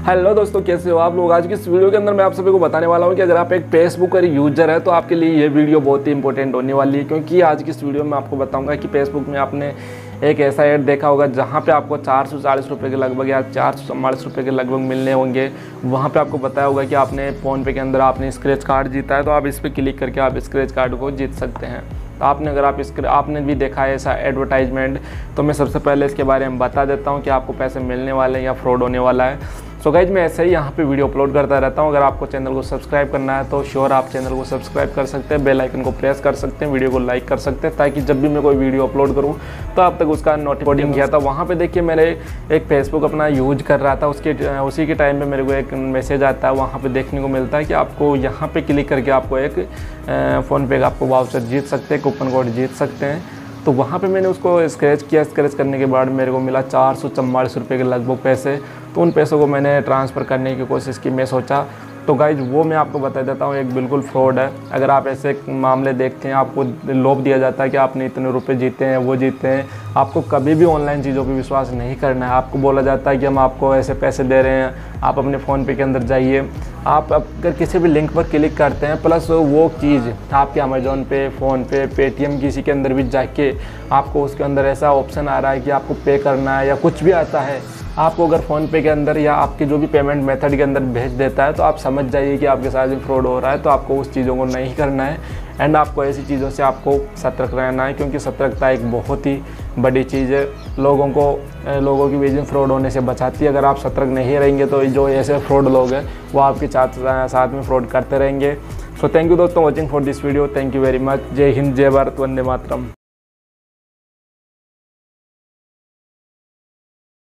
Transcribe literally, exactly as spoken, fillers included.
Hello दोस्तों, कैसे हो आप लोग। आज की इस वीडियो के अंदर मैं आप सभी को बताने वाला हूं कि अगर आप एक फेसबुक का यूजर है तो आपके लिए ये वीडियो बहुत ही इंपॉर्टेंट होने वाली है, क्योंकि आज की इस वीडियो में आपको बताऊंगा कि फेसबुक में आपने एक ऐसा ऐड देखा होगा जहां पे आपको चार सौ चालीस रुपये के लगभग या चार सौ चौवालीस रुपये के लगभग मिलने होंगे। वहां पे आपको बताया होगा कि आपने फ़ोनपे के अंदर आपने स्क्रैच कार्ड जीता है, तो आप इस पर क्लिक करके आप स्क्रैच कार्ड को जीत सकते हैं। तो आपने अगर आप इसके आपने भी देखा है ऐसा एडवर्टाइजमेंट, तो मैं सबसे पहले इसके बारे में बता देता हूँ कि आपको पैसे मिलने वाले हैं या फ्रॉड होने वाला है। सो गाइज मैं ऐसे ही यहाँ पे वीडियो अपलोड करता रहता हूँ। अगर आपको चैनल को सब्सक्राइब करना है तो श्योर आप चैनल को सब्सक्राइब कर सकते हैं, बेल आइकन को प्रेस कर सकते हैं, वीडियो को लाइक कर सकते हैं, ताकि जब भी मैं कोई वीडियो अपलोड करूँ तो आप तक उसका नोटिफिकेशन किया था। वहाँ पे देखिए मेरे एक फेसबुक अपना यूज कर रहा था, उसके उसी के टाइम पे मेरे को एक मैसेज आता है, वहाँ पे देखने को मिलता है कि आपको यहाँ पे क्लिक करके आपको एक फ़ोनपे का आपको वाउचर जीत सकते हैं, कूपन कोड जीत सकते हैं। तो वहाँ पे मैंने उसको स्क्रैच किया। स्क्रैच करने के बाद मेरे को मिला चार सौ चौवालीस रुपये के लगभग पैसे। तो उन पैसों को मैंने ट्रांसफ़र करने की कोशिश की। मैं सोचा तो गाइज वो मैं आपको बता देता हूँ, एक बिल्कुल फ्रॉड है। अगर आप ऐसे मामले देखते हैं, आपको लोभ दिया जाता है कि आपने इतने रुपए जीते हैं, वो जीते हैं, आपको कभी भी ऑनलाइन चीज़ों पे विश्वास नहीं करना है। आपको बोला जाता है कि हम आपको ऐसे पैसे दे रहे हैं, आप अपने फ़ोनपे के अंदर जाइए। आप अगर किसी भी लिंक पर क्लिक करते हैं, प्लस वो चीज़ आपके अमेजोन पे, फ़ोनपे, पेटीएम किसी के अंदर भी जाके आपको उसके अंदर ऐसा ऑप्शन आ रहा है कि आपको पे करना है या कुछ भी आता है, आपको अगर फ़ोनपे के अंदर या आपके जो भी पेमेंट मेथड के अंदर भेज देता है, तो आप समझ जाइए कि आपके साथ फ्रॉड हो रहा है। तो आपको उस चीज़ों को नहीं करना है एंड आपको ऐसी चीज़ों से आपको सतर्क रहना है, क्योंकि सतर्कता एक बहुत ही बड़ी चीज़ है, लोगों को लोगों की वजह फ्रॉड होने से बचाती है। अगर आप सतर्क नहीं रहेंगे तो जो ऐसे फ्रॉड लोग हैं वो आपके साथ साथ में फ्रॉड करते रहेंगे। सो थैंक यू दोस्तों watching for this video. Thank you very much. जय हिंद, जय भारत, वंदे मातरम।